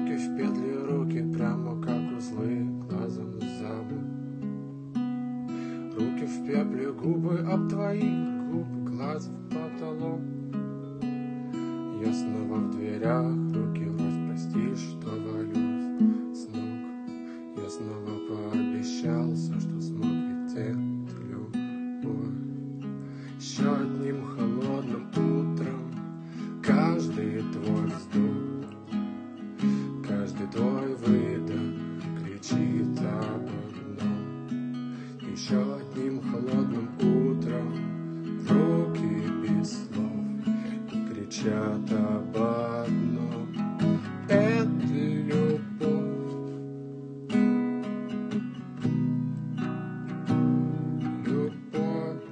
Руки в петли, руки прямо как узлы, глазом в замок. Руки в пепле, губы об твоих губ, глаз в потолок. Я снова в дверях, руки врозь, прости, что валюсь с ног. Я снова пообещался, что смог, ведь это любовь. Еще одним холодным утром каждый твой вздох, каждый твой выдох кричит об одном. Еще одним холодным утром в руки без слов кричат об одном. Это любовь. Любовь.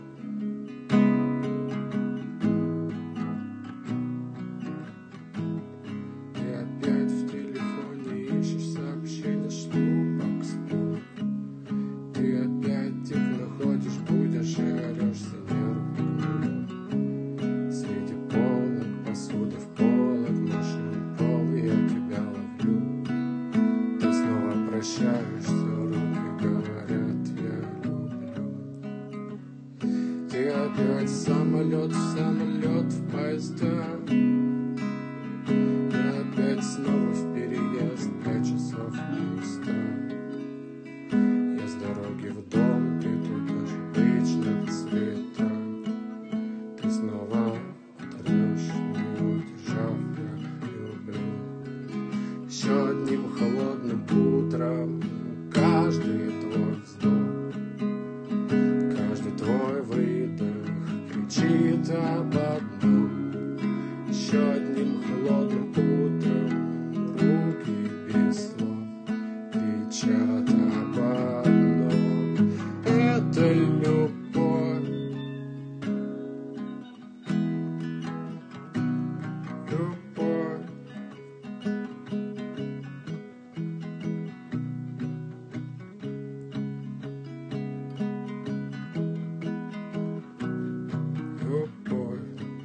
Ты опять в телефоне ищешь сообщения, штук спор. Ты опять их находишь, будешь и орешься нервно. Среди полок, посуды в полок, машин пол, я тебя ловлю. Ты снова прощаешься, руки говорят, я люблю. Ты опять самолет в поезда. Ты опять снова в переезд, 5 часов не устал. Я с дороги в дом, ты тут даже обычных цветах. Ты снова оторвешь, не удержав, я люблю. Еще одним холодным утром каждый твой вздох, каждый твой выдох кричит об одном. Еще одним холодным утром руки без слов кричат об одном. Это любовь. Любовь. Любовь.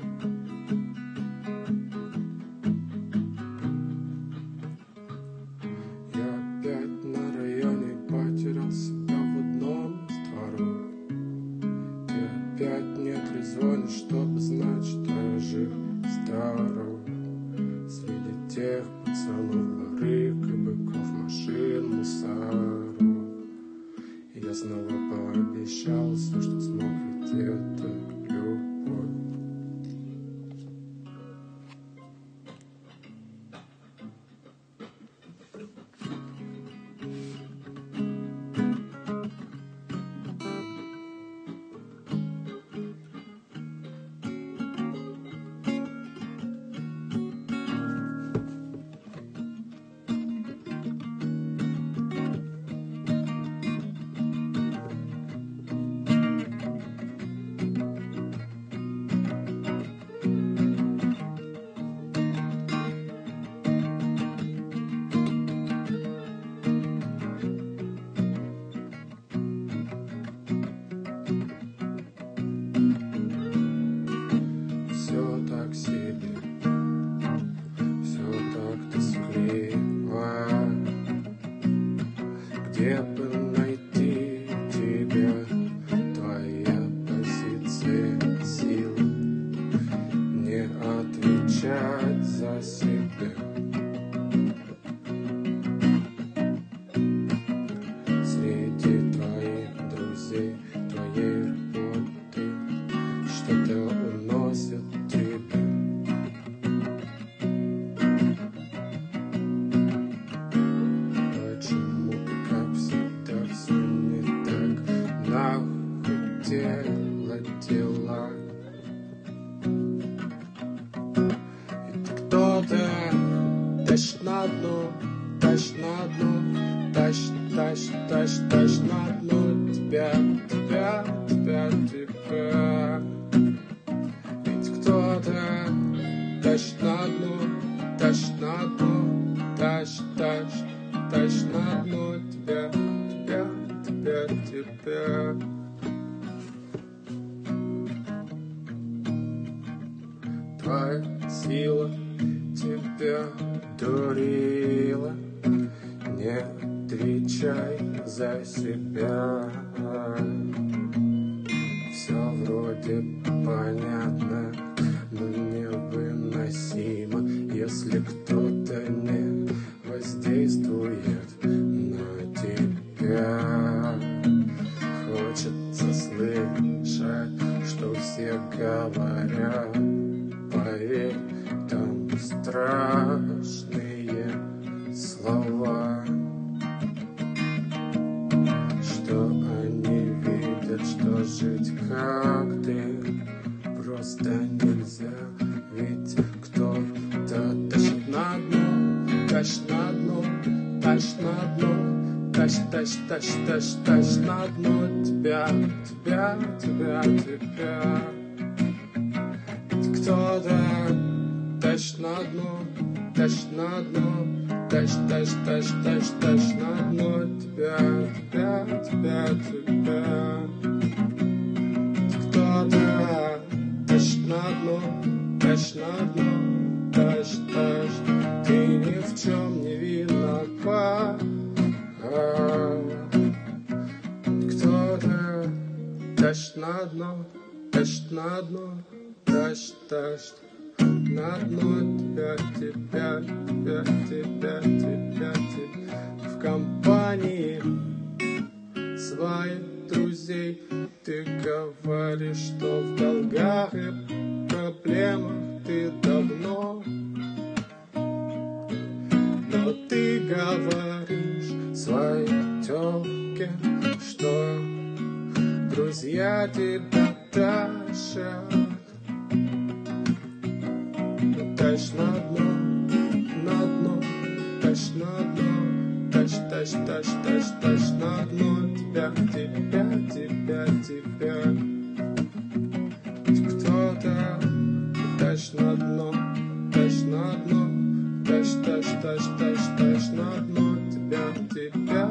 Я опять на районе потерял себя в одном из дворов. Ты опять не трезвонишь, чтобы знать, что я жив и здоров. Среди тех пацанов, барыг и быков, машин, мусоров. И я снова пообещался, что смог, ведь это любовь. Все так себе, все так тоскливо. Где бы найти тебя, твои позиции, силы, не отвечать за себя. Среди твоих друзей, твоей работы, что-то уносит тебя. Почему, как всегда, все не так? Нахуй дела. И ты кто-то тащит на дно, тащит на дно, тащит на дно тебя. Ведь кто-то тащит на дно, тащит на дно, тащит на дно тебя. Твоя сила тебя дурила. отвечай за себя. Все вроде понятно, но невыносимо, если кто-то не воздействует на тебя. Хочется слышать, что все говорят, поверь, там страшные слова, что они видят, что жить как ты просто нельзя. Ведь кто-то тащит на дно, тащит на дно, тащит на дно, тащит, тащит, тащит, тащит, тащит на дно тебя, тебя, тебя, тебя. Кто-то тащит на дно, тащит на дно, тащит, тащит, тащит, тащит, тащит на дно тебя, тебя, тебя, тебя. Кто-то тащит на дно, тащит на дно, тащит, тащит. Ты ни в чем не виноват. Кто-то тащит на дно, тащит на дно, тащит, тащит на дно тебя, тебя, тебя, тебя, тебя, тебя. В компании своих друзей ты говоришь, что в долгах и проблемах ты давно. Но ты говоришь своей тёлке, что друзья тебя тащат. Тащ на дно, тащ на дно, тащ, тащ, тащ, тащ, тащ на дно тебя, тебя, тебя, тебя. Кто-то тащ на дно, тащ на дно, тащ, тащ, тащ, тащ, тащ на дно тебя, тебя.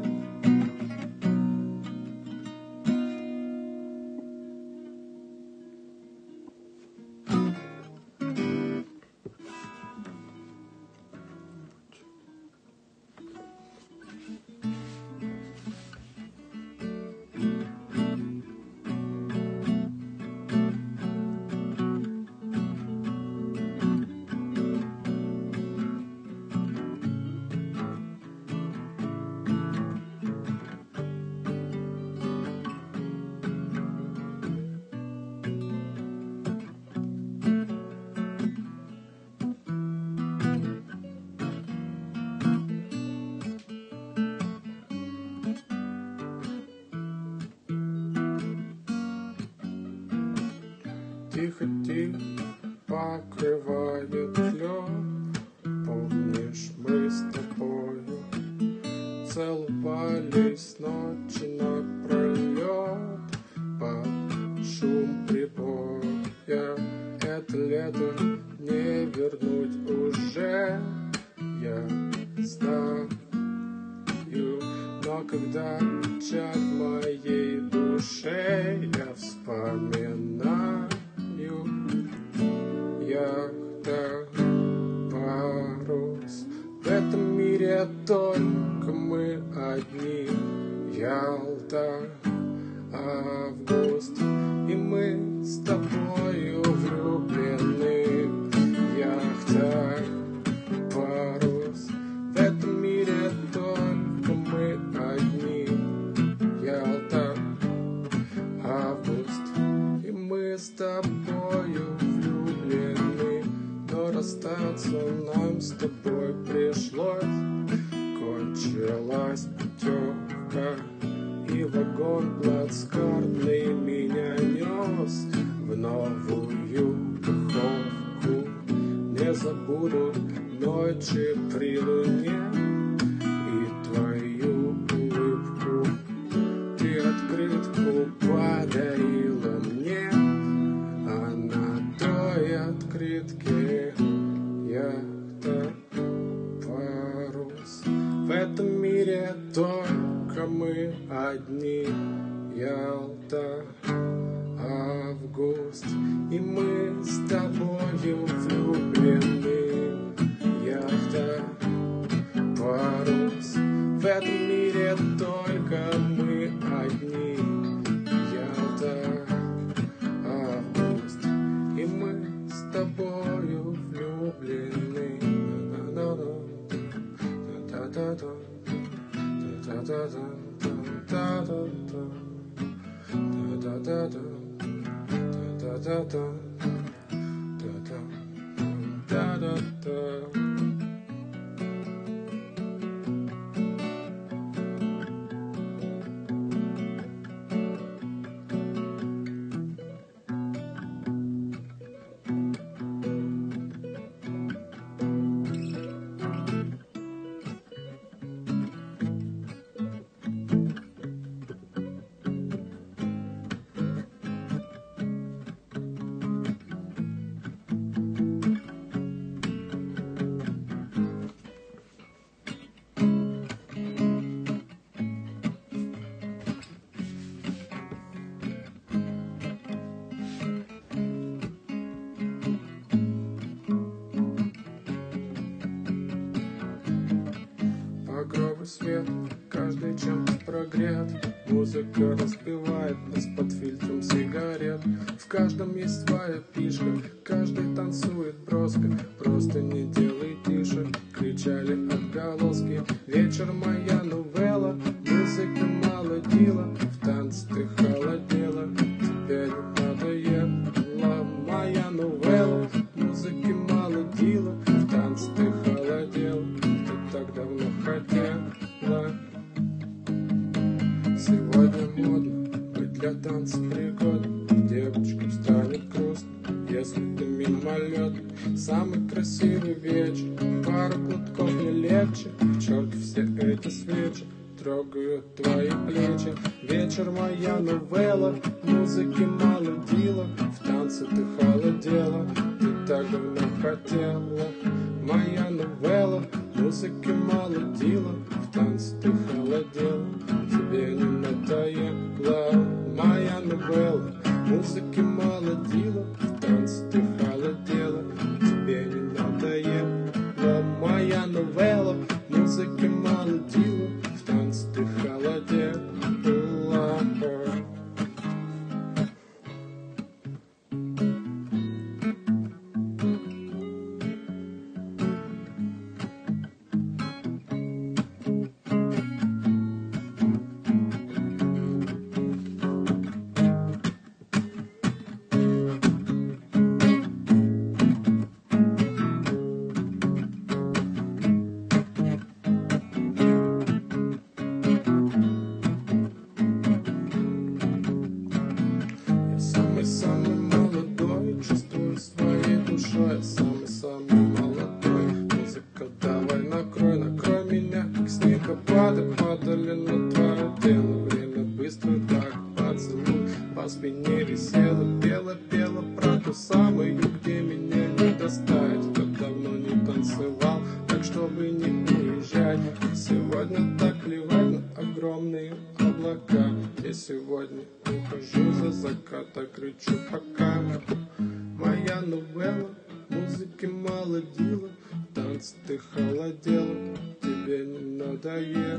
Тихо-тихо покрывает лед. Помнишь, мы с тобою целовались ночи напролет под шум прибоя. Это лето не вернуть уже, я знаю. Но когда печаль в моей душе, я вспоминаю яхта, парус. В этом мире только мы одни. Ялта, август, и мы с тобою влюблены. Яхта, парус. В этом мире только мы одни. Ялта, август, и мы с тобою влюблены. Но расстаться нам с тобой пришлось. Кончилась путевка, и вагон плацкартный меня нес в новую духовку. Не забуду ночи при луне и твою улыбку. Ты открытку подарила мне, а на той открытке яхта, парус. В этом мире только мы одни. Ялта, август, и мы с тобою влюблены. Яхта, парус. В этом мире только мы одни. Я-то август, и мы с тобою влюблены. Багровый свет, каждый чем-то прогрет. Музыка распевает нас под фильтром сигарет. В каждом есть своя фишка, каждый танцует броско. Просто не делай тише, кричали отголоски. Вечер моя новелла, музыка молодила. В танце ты холодела, тебе не надоела моя новелла. Музыки молодила, в танце ты холодела. Так давно хотела. Сегодня модно быть для танца пригодным. Девочкам станет грустно, если ты мимолет. Самый красивый вечер, пару глотков не легче. К черту все эти свечи трогают твои плечи. Вечер моя новелла, музыки молодила. В танце ты холодела, ты так давно хотела. Моя новелла, музыки молодила. В танце ты холодела, тебе не надоела. Моя новелла, музыки молодила. В танце ты холодела, тебе не надоела. Моя новелла, музыки молодила. В танце ты холодела. Самый молодой, чувствую своей душой. Самый молодой, музыка давай накрой, накрой меня, как снегопады падали на твое тело. Время быстро так поцелуй, по спине висела, пела про ту самую, где меня не достать. Кто давно не танцевал, так чтобы не уезжать. Сегодня так плевать на огромные облака. Я сегодня ухожу за заката, кричу пока. Моя новелла, музыки молодила. Танцы ты холодела, тебе не надоело.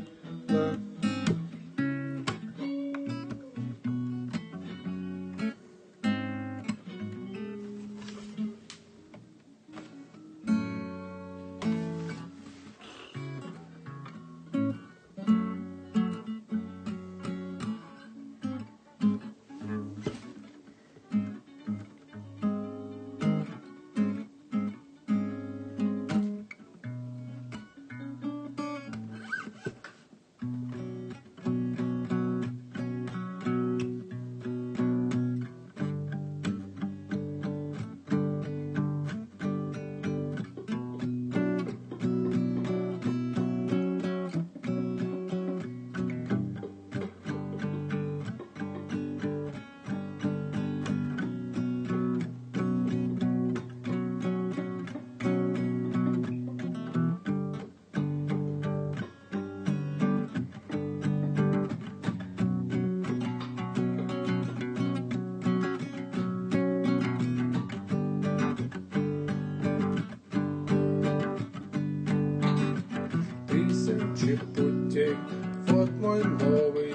тысячи путей. Вот мой новый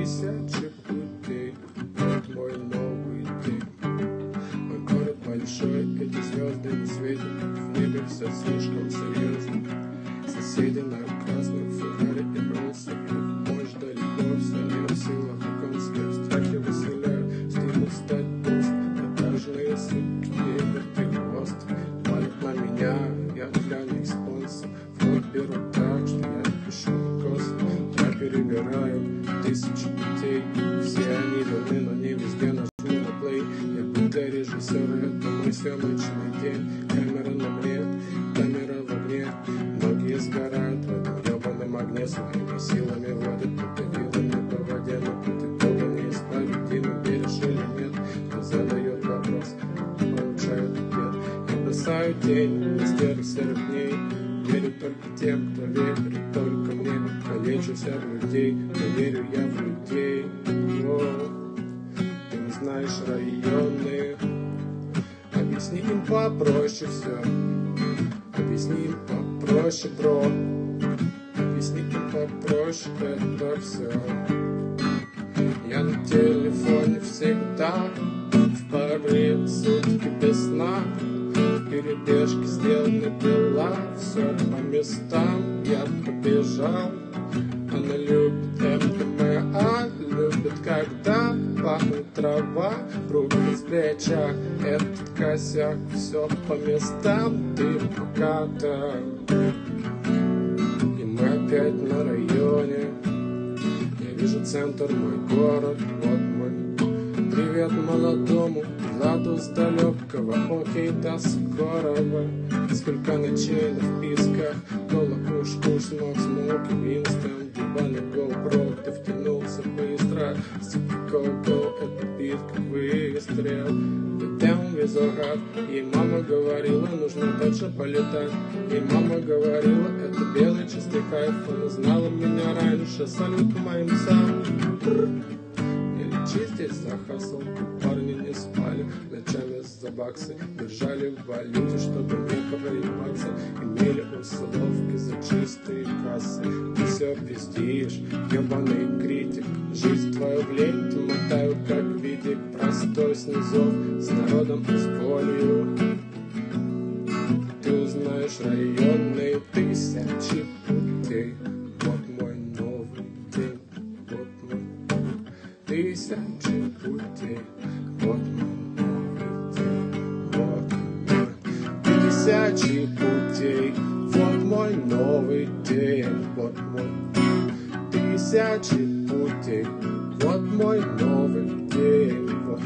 тысячи путей. Вот мой новый день. Мой город большой, эти звезды не светят. В небе все слишком серьезно. Соседи на красных Феррари и Роллс-Ройс. Мощь далеко, все не в силах конских. Страхи выселяют, стимул стать босс. Этажные суки, вертик хвост. Палят на меня, я для них спонсор. Вот беру так, что я пишу косо. Я перебираю тысячи путей. Все они даны, но не везде нажму на плей. Я будто режиссер, это мой съемочный день. Камера на мне, камера в огне. Многие сгорают в этом ебаном огне. Своими силами водят крокодилами по воде. Но ты долго не исправить, Дима, веришь или нет? Кто задает вопрос, получает ответ. Я бросаю тень на серых дней. Верю только тем, кто верит только мне. Калечусь от людей, но верю я в людей. О, ты не знаешь районы. Объясни им попроще все. Объясни им попроще, бро. Объясни им попроще это все. Я на телефоне всегда, в порыве сутки без сна. Перебежки сделаны дела, все по местам, я побежал. Она любит МДМА, любит, когда пахнет трава, руки с плеча, этот косяк, все по местам, ты пока-то. И мы опять на районе, я вижу центр, мой город, вот мой. Привет молодому Владу с далекого, окей, до скорого. Сколько ночей на вписках, кола куш-куш, смок-смок, Винстон, ебаный GoPro, ты втянулся быстро. Go-go, это бит как выстрел. Down with your heart. Ей мама говорила, нужно дальше полетать. Ей мама говорила, это белый чистый кайф. Она знала меня раньше, салют моим сам. Здесь за хасл, парни не спали ночами за баксы, держали в валюте, чтобы не проебаться. Имели условки за чистые кассы. Ты все пиздишь, ебаный критик. Жизнь твою в ленте мотают, как видик. Простой снизов, с народом и с болью. Ты узнаешь районные тысячи путей. Вот мой новый день, вот мой тысячи путей, вот мой новый день, вот мой тысячи путей, вот мой новый день, вот мой тысячи путей, вот мой новый день, вот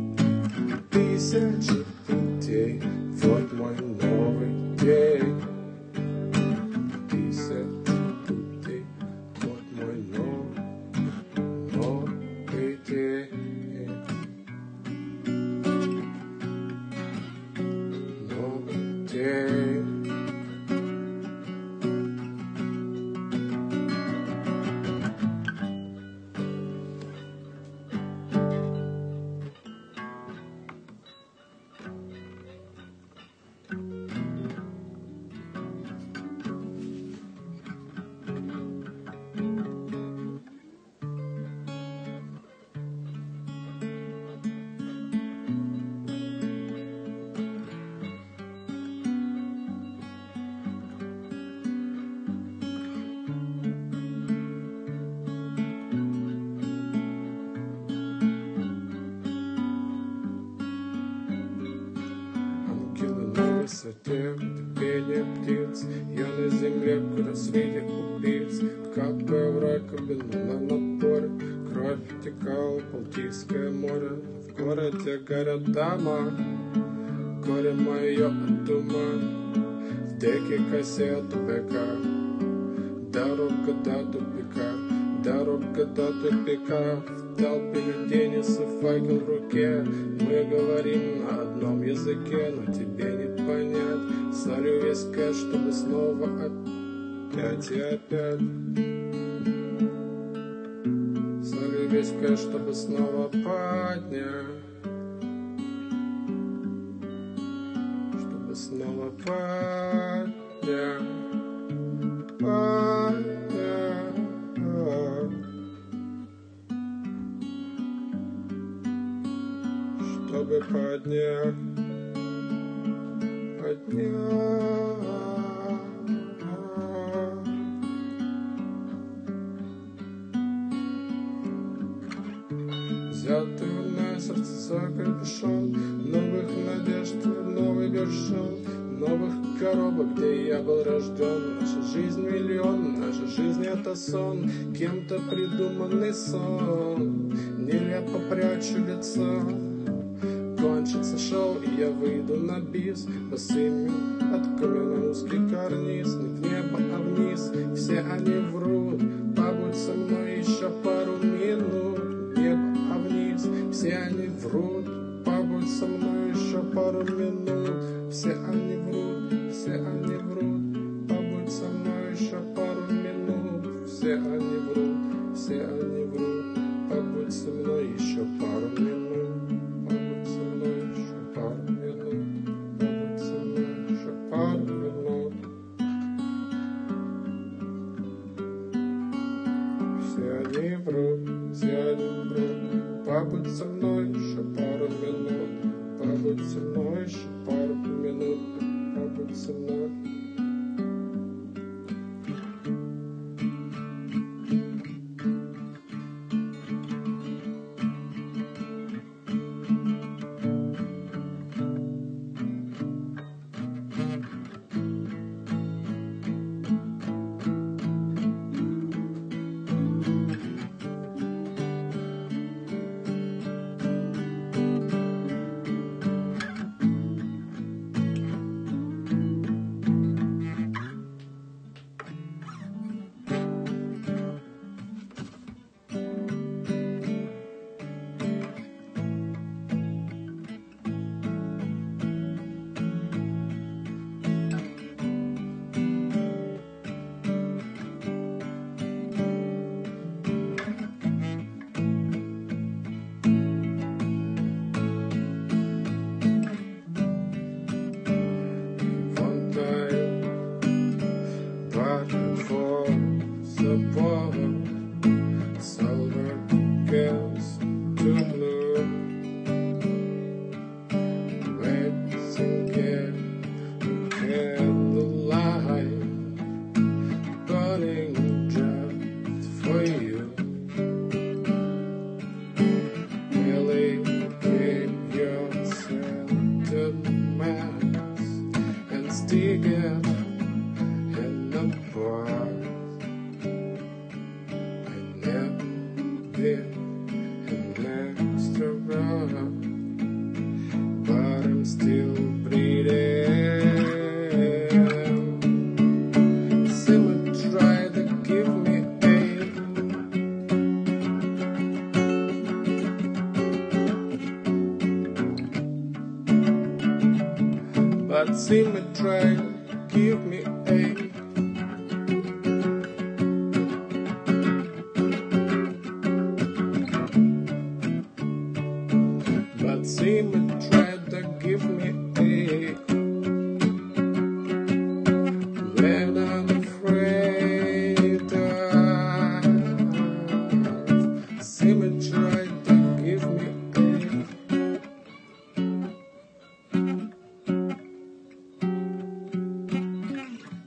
тысячи путей, вот мой новый день, тысячи путей, вот мой новый день. Новый день. Высоте, пение птиц, я на земле к рассвете убийц, капая в раковину на напоре, кровь текала в Балтийское море, в городе горят дома, горе мое от ума, в деке кассету БК, дорога до тупика, дорога до тупика, в толпе людей несу факел в руке, мы говорим на одном языке, но тебе не понять, солю весь кэш, чтобы снова опять и опять, солю весь кэш, чтобы снова поднять, чтобы снова поднять, поднять. чтобы поднять. Взятый на сердце за капюшон, новых надежд, новый вершин, новых коробок, где я был рожден. Наша жизнь миллион, наша жизнь это сон, кем-то придуманный сон. Нелепо прячу лицо. Кончится шоу, и я выйду на бис, босыми откину на узкий карниз. Не в небо, а вниз, все они врут. Побудь со мной еще пару минут. Небо, а вниз, все они врут. Побудь со мной еще пару минут. Все они врут, все они врут. Побудь со мной еще пару минут. Все они врут, все они врут. Побудь со мной еще пару минут. Побудь со мной еще пару минут. Побудь со мной еще пару минут. Побудь со мной. But see me try, give me a. But see me try to give me a. When I'm afraid of. See me try to give me a.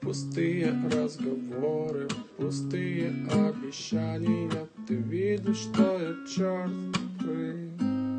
Пустые разговоры, пустые обещания. Ты видишь, что я чёрствый.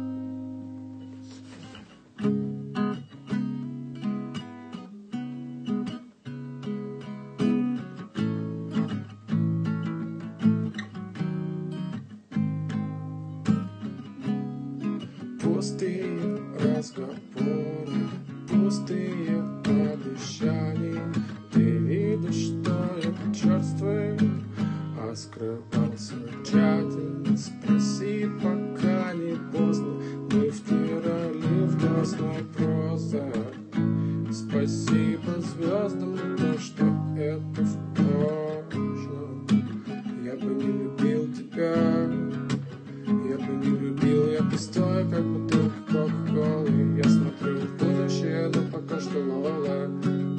Пустые разговоры, пустые обещания. Ты видишь, что я черствый, а скрывался тщательно. Спроси, пока не поздно. Мы втирали в грязной проза. Спасибо звездам за то, что это в прошлом. Я бы не любил тебя. Я бы не любил, я пустой, как бутылка кока-колы. Я смотрю в будущее, но пока что лола.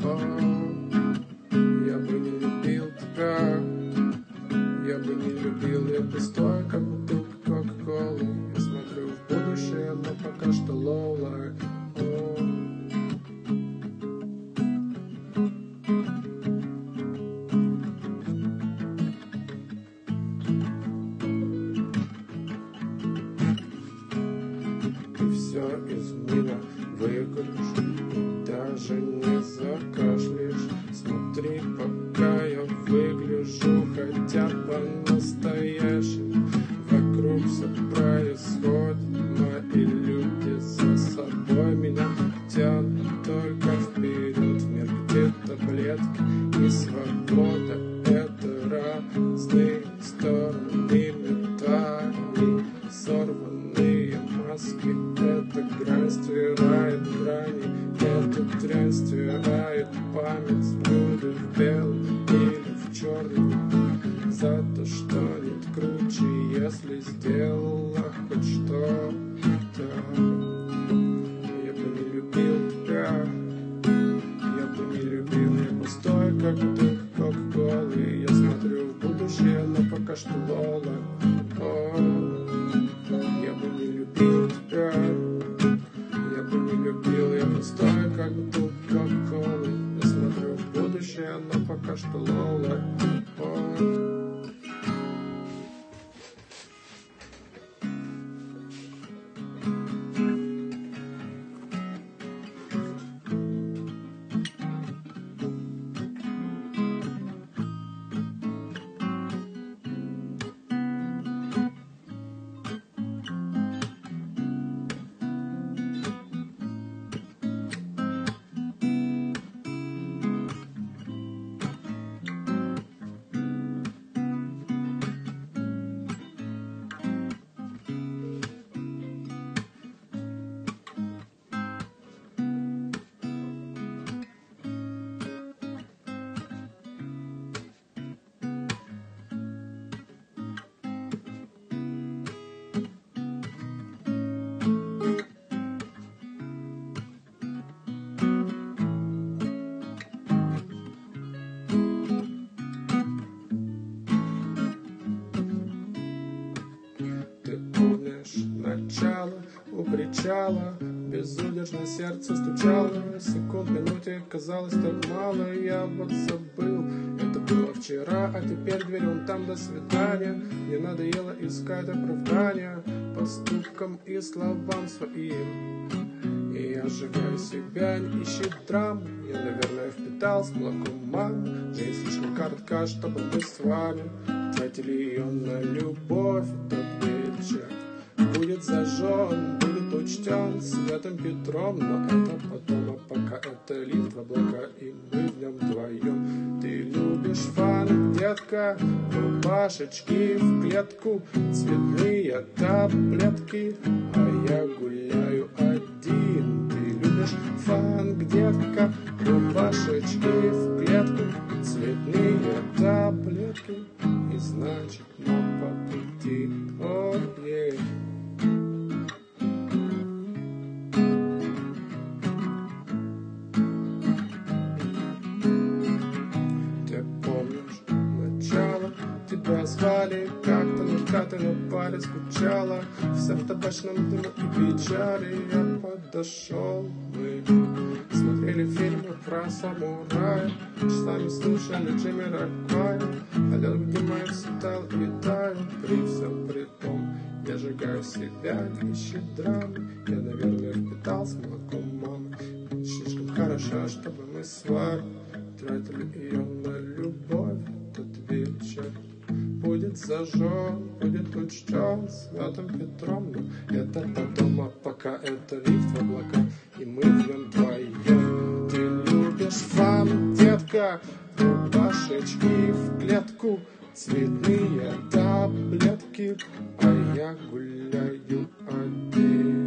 Я бы не любил тебя. Я бы не любил, я пустой, как бутылка кока-колы. Я смотрю в будущее, но пока что лола. Все из меня выгонишь, даже не закашляешь. Смотри, пока я выгляжу хотя бы настоящим. Вокруг все происходит, мои люди за собой меня тянут только вперед. В мир, где таблетки и свобода — это разные стороны медали, сорванные маски. Эта грань стирает грани, эта дрянь стирает память. Буду в белом или в черном, за то, что нет круче, если сделала хоть что-то. Я бы не любил тебя, я бы не любил, я пустой, как бутылка кока-колы. Я смотрю в будущее, но пока что лола. Я бы не любил тебя, я бы не любил, я пустой, как бутылка кока-колы. Я смотрю в будущее, но пока что лола. Начало у причала, безудержно сердце стучало. Секунд, минуте казалось так мало. Я вот забыл, это было вчера, а теперь дверь вон там, до свидания. Мне надоело искать оправдания поступкам и словам своим. И я сжигаю себя, не ищи драм. Я, наверное, впитал с молоком мам. Жизнь слишком коротка, чтобы мы с вами тратили ее на любовь. Тот вечер будет зажжен, будет учтен Святым Петром, но это потом, а пока это лифт в облака, и мы в нем вдвоем. Ты любишь фан, детка, рубашечки в клетку, цветные таблетки, а я гуляю один. Ты любишь фан, детка, рубашечки в клетку, цветные таблетки, и значит нам по пути. О-е. Тебя звали как-то, но хаты на паре скучала, вся в табачном дыму и печали. Я подошел, мы смотрели фильмы про самурая, часами слушали Джимми Роквая, а лед, где мои всегда летаю. При всем при том я сжигаю себя, ищет драмы. Я, наверное, впитал с молоком мамы. Слишком хороша, чтобы мы с вами тратили ее на любовь. Тот вечер будет зажжен, будет учтен Святым Петром. Но это потом, а пока это лифт в облака, и мы в нем вдвоем. Ты любишь фан, детка, рубашечки в клетку, цветные таблетки, а я гуляю один.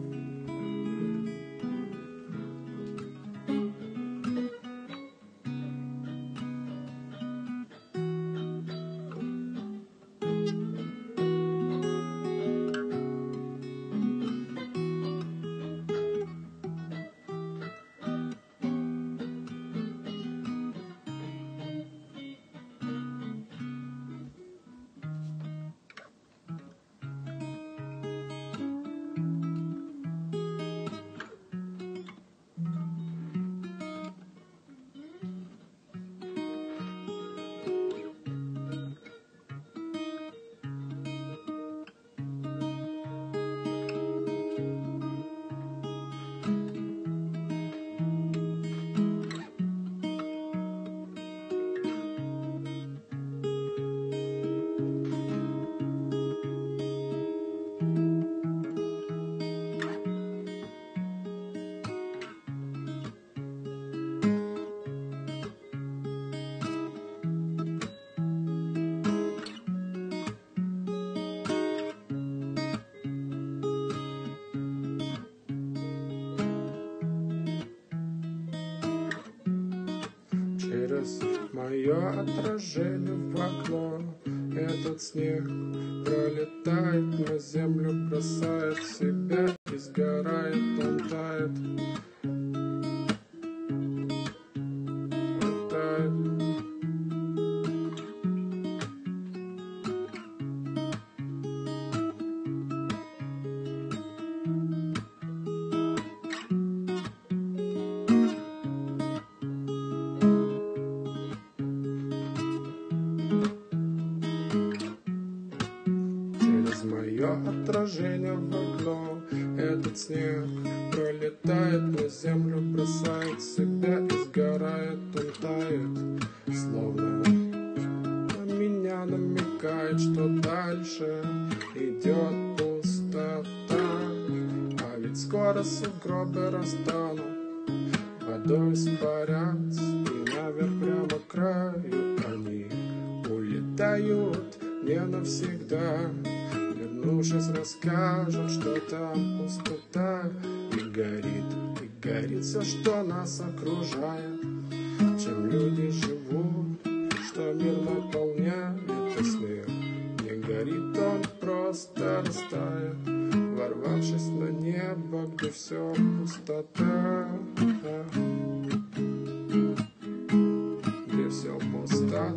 Через мое отражение в окно этот снег пролетает на землю, бросает себя и сгорает, он тает, он тает. Мое отражение в окно, этот снег пролетает на землю, бросает себя и сгорает, он тает, словно на меня намекает, что дальше идет пустота. А ведь скоро сугробы растанут, водой испарятся, и наверх прямо к краю они улетают не навсегда. Вернувшись, расскажут, что там пустота, и горит все, что нас окружает. Чем люди живут, что мир наполняет, и сны. Не горит, он просто растает, ворвавшись на небо, где все пустота, где все пустота.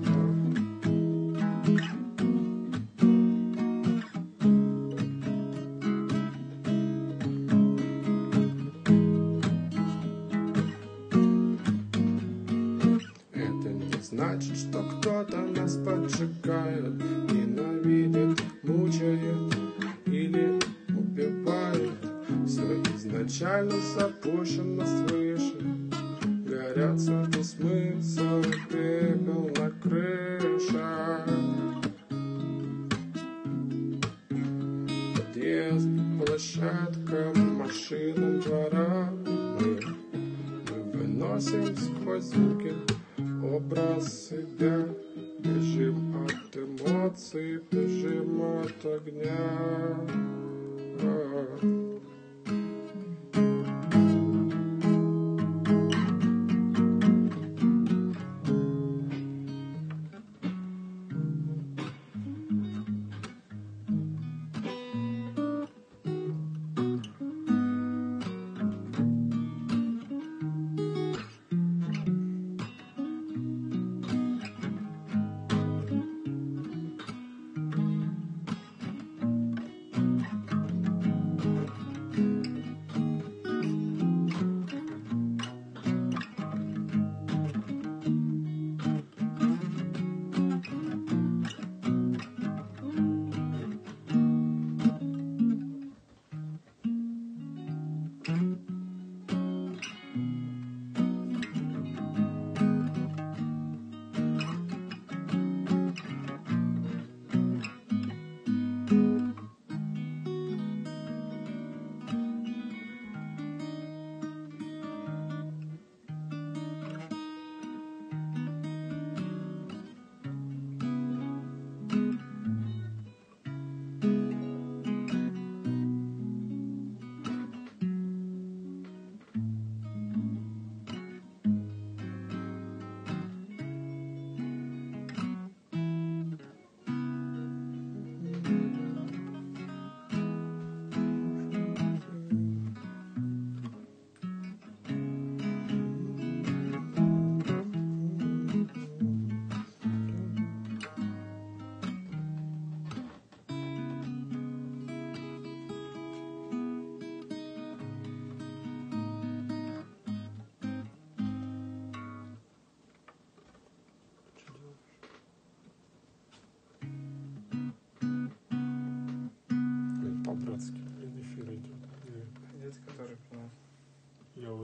Значит, что кто-то нас поджигает, ненавидит, мучает или убивает. Все изначально запущено свыше, горят сотни смыслов, пепел на крышах. Подъезд, площадка, машина двора. Мы выносим сквозь звуки образ себя, бежим от эмоций, бежим от огня.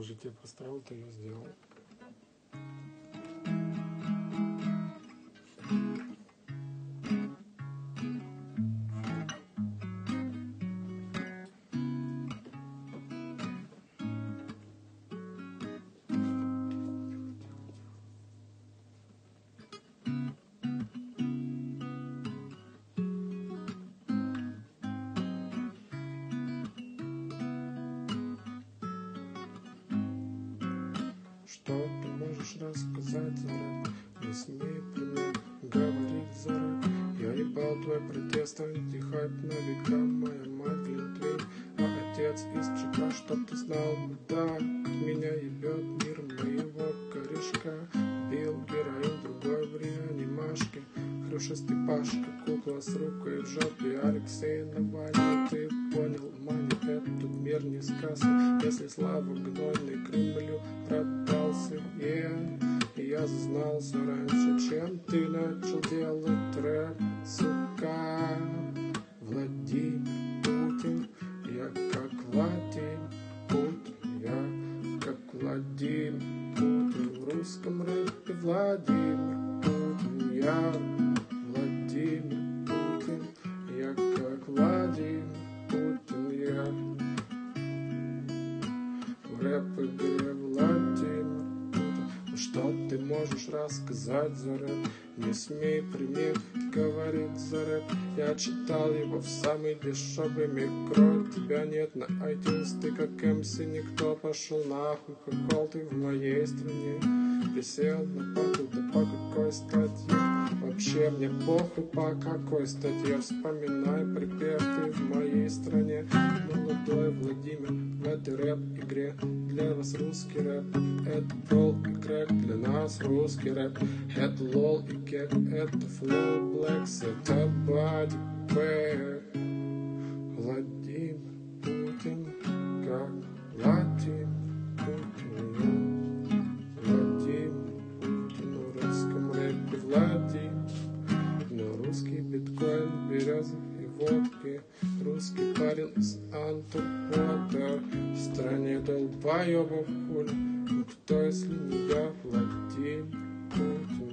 же тебе поставил, ты ее сделал. Что ты можешь рассказать за рэп? Не смей при мне говорить за рэп. Я ебал твой протест, антихайп на века. Моя мать глинтвейн, а отец из ЧК. Чтоб ты знал, мудак, меня ебет мир моего корешка. Бил героин, другой в реанимашке. Хрюшистый Пашка, кукла с рукой в жопе. Алексей Навальный, ты понял, мани, этот мир не сказка. Если слава гнойный Кремлю продался, я зазнался раньше, чем ты начал делать рэп, сука. Владимир Путин, я как Владимир Путин, я как Владимир Путин. В русском рэпе Владимир Путин, я Владимир Путин, я как Владимир Путин, я в рэп-игре Владимир Путин. Что ты можешь рассказать за рэп? Не смей при мне говорить за рэп. Я читал его в самый дешевый микро. Тебя нет на iTunes, ты как МС никто. Пошел нахуй, хохол ты в моей стране. Присел на пату, да по какой статье? Вообще мне похуй по какой статье. Вспоминай припев, ты в моей стране. Молодой Владимир в этой рэп-игре. Для вас русский рэп — это брол и крэк. Для нас русский рэп — это лол и кек. Это флоу блэкс, это бади бэк. Владимир Путин, как Владимир Путин. Владимир Путин в русском рэпе Владимир. Но русский биткоин, береза и водки. Русский парень из Антурпота. В стране долбоебов хули. Ну кто, если не я, Владимир Путин?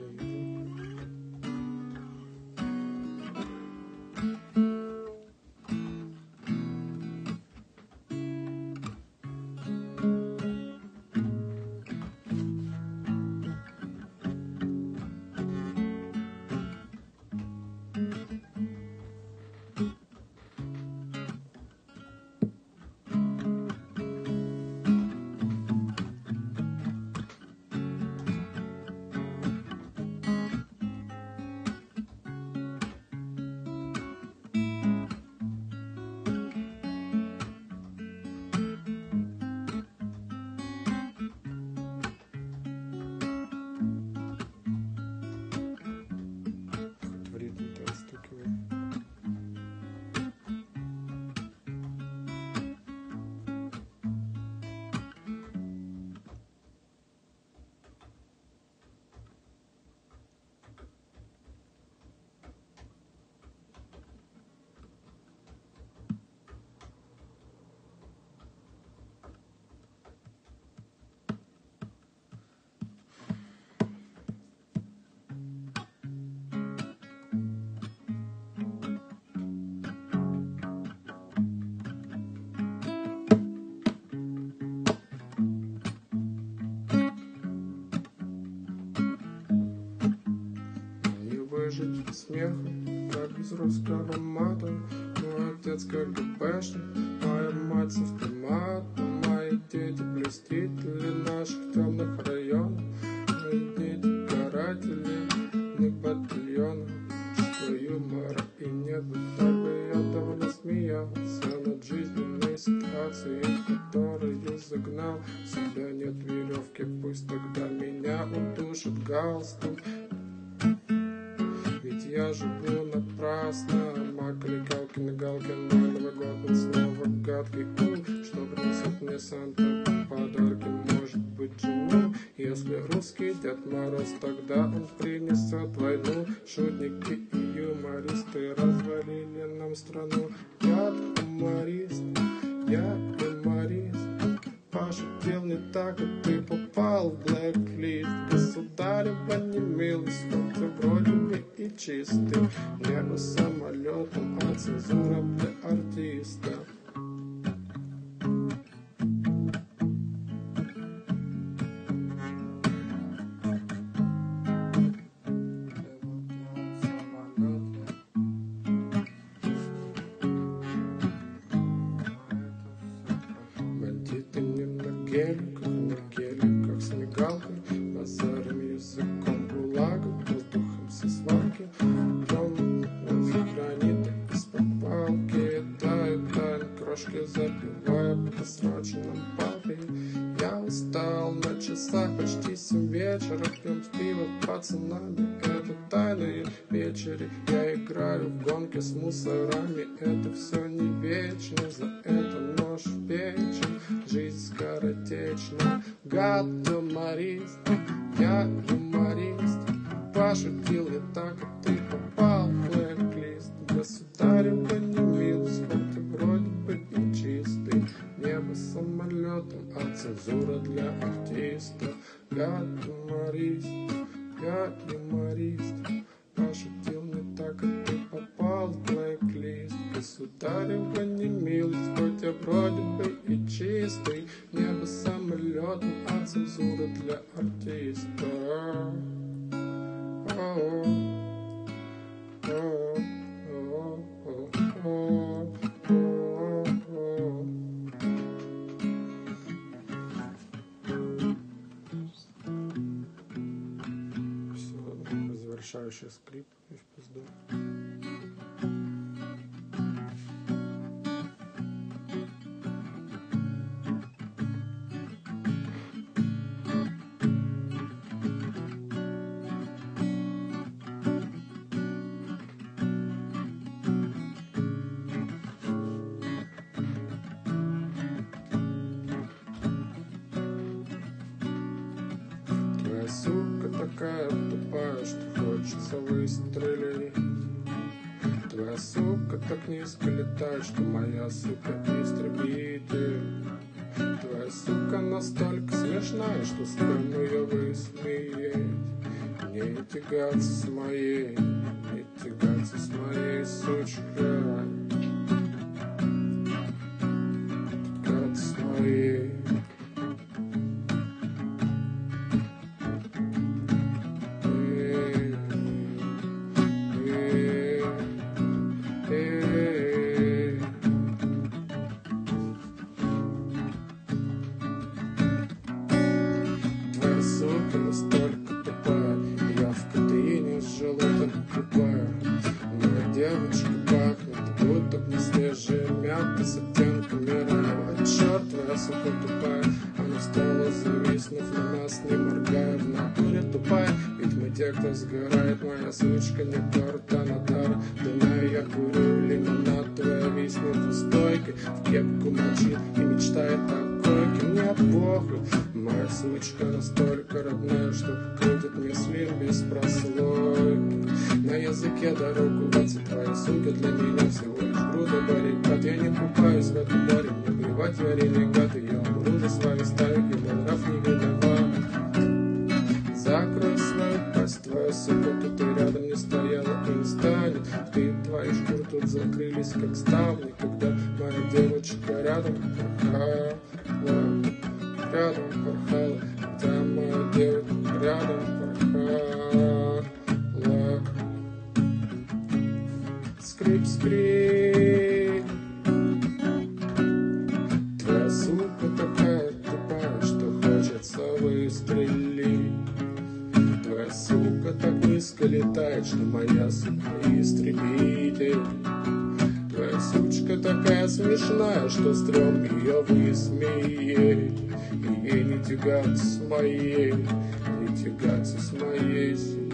Жить без смеха, как без русского мата. Мой отец КГБшник, моя мать с автоматом. Мои дети блюстители наших темных районов. Мои дети каратели, не батальонов. Что юмора и нет, так бы я давно смеялся над жизненной ситуацией, в которую загнал себя. Нет веревки, пусть тогда меня удушит галстук. Я живу напрасно. Макали, Галкин и Галкин. Мой Новый год, он снова гадкий. Что принесет мне Санта подарки? Может быть, жену? Если русский Дед Мороз, тогда он принесет войну. Шутники и юмористы развалили нам страну. Я юморист, пошутил не так, и ты попал в блэк-лист. Государева немилость, хоть вроде бы и чистый. Небо самолетом, а цензура для артиста. Бандиты не на геликах с мигалкой, базарим языком гулага, воздухом со свалки. Дом граниты из-под палки, тают крошки, запивая просроченным палкой. Я устал на часах, почти 7 вечера, пьем пиво пацанами. Это тайные вечери, я играю в гонки с мусорами. Это все не вечно, за это нож в печень. Жизнь скоротечна, гад юморист, я юморист. Пошутил я так, и ты попал в блэк-лист. Государева немилость, хоть и вроде бы и чистый. Небо самолетом, а цензура для артиста. Я юморист, я юморист. Пошутил не так, и ты попал в блэк-лист. Государева немилость, хоть я вроде бы и чистый. Небо самолетом, а цензура для артиста. Завершающий скрип и в пизду. Твоя сука такая тупая, что хочется выстрелить. Твоя сука так низко летает, что моя сука истребитель. Твоя сука настолько смешная, что стрёмно ее высмеять. Не тягаться с моей, не тягаться с моей сучкой. Тягаться с моей. Сука настолько тупая, я в кофеине сжила так тупая. Моя девочка пахнет, будто не свежая мята с оттенками рая. Черт, твоя сука тупая, она стала зависнув на нас, не моргая. В натуре тупая, ведь мы те, кто сгорает. Моя сучка не торта на дар. Думаю, я курю лимонад, твоя виснет у стойки, в кепку молчит и мечтает о койке. Мне похуй. Моя сучка настолько родная, что крутит мне слив без прослойки. На языке дорогу 20 твоей суки для меня всего лишь груда баррикад. Я не купаюсь в этом море, мне плевать, я ренегат. И я умру за свои ставки, мой нрав не виноват. Закрой свою пасть, твоя сука тут и рядом не стояла и не станет. Ты и твои шкуры тут закрылись, как ставни, когда моя девочка рядом порхала. Рядом порхала, когда моя девочка рядом порхала. Скрип, скрип. Твоя сука такая тупая, что хочется выстрелить. Твоя сука так низко летает, что моя сука истребитель. Твоя сучка такая смешная, что стрём ее высмеять. И ей не тягаться с моей, не тягаться с моей.